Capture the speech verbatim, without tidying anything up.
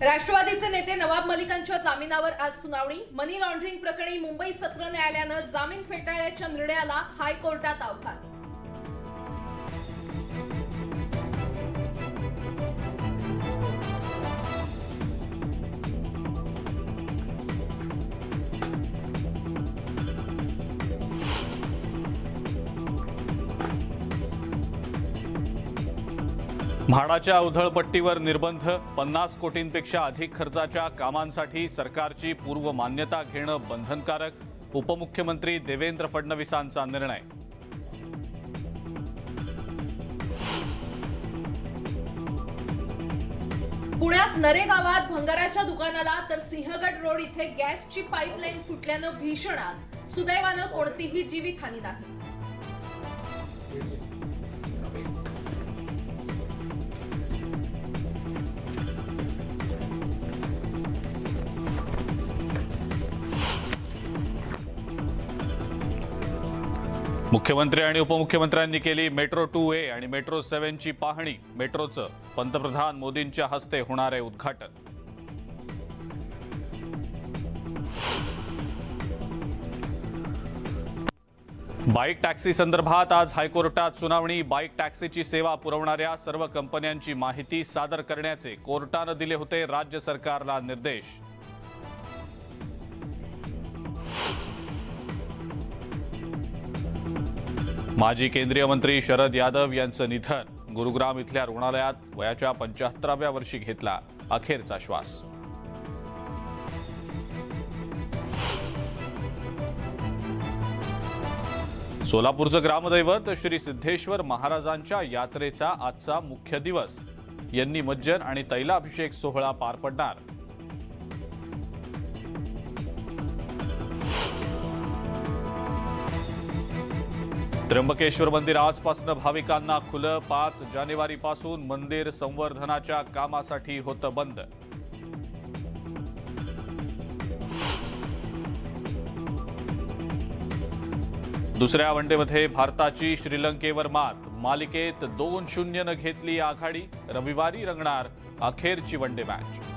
राष्ट्रवादीचे नेते नवाब मलिकांच्या जामिनावर आज सुनावणी। मनी लॉन्ड्रिंग प्रकरणी मुंबई सत्र न्यायालयानं जामीन फेटाळण्याच्या निर्णयाला हायकोर्टात आव्हान। म्हाडाच्या उधळपट्टीवर निर्बंध, पन्नास कोटींपेक्षा अधिक खर्चाच्या कामांसाठी सरकारची पूर्व मान्यता घेणं बंधनकारक, उपमुख्यमंत्री देवेंद्र फडणवीसांचा निर्णय। पुण्यात नरे गावात भंगाराच्या दुकानाला तर सिंहगड रोड इथे गॅसची पाईपलाईन फुटल्यानं भीषण आग, सुदैवानं कोणतीही जीवितहानी नाही। मुख्यमंत्री आणि उपमुख्यमंत्र्यांनी केली मेट्रो टू ए आणि मेट्रो सेवन ची पाहणी। मेट्रोचं पंतप्रधान मोदींच्या हस्ते होणार आहे उद्घाटन। बाईक टॅक्सी संदर्भात आज हायकोर्टात सुनावणी। बाईक टॅक्सीची सेवा पुरवणाऱ्या सर्व कंपन्यांची माहिती सादर करण्याचे कोर्टाने दिले होते राज्य सरकारला निर्देश। माजी केंद्रीय मंत्री शरद यादव यांचं निधन। गुरुग्राम इथल्या रुग्णालयात वयाच्या पंच्याहत्तराव्या वर्षी घेतला अखेरचा श्वास। सोलापूरचं ग्रामदैवत श्री सिद्धेश्वर महाराजांच्या यात्रेचा आजचा मुख्य दिवस। यांनी मज्जन आणि तैलाभिषेक सोहळा पार पडणार। त्र्यंबकेश्वर मंदिर आजपासून भाविकांना खुलं। पाच जानेवारी पासून मंदिर संवर्धनाच्या कामासाठी होतं बंद। दुसऱ्या वनडेमध्ये भारताची श्रीलंकेवर मात। मालिकेत दोन शून्य न घेतली आघाडी। रविवारी रंगणार अखेरची वनडे मॅच।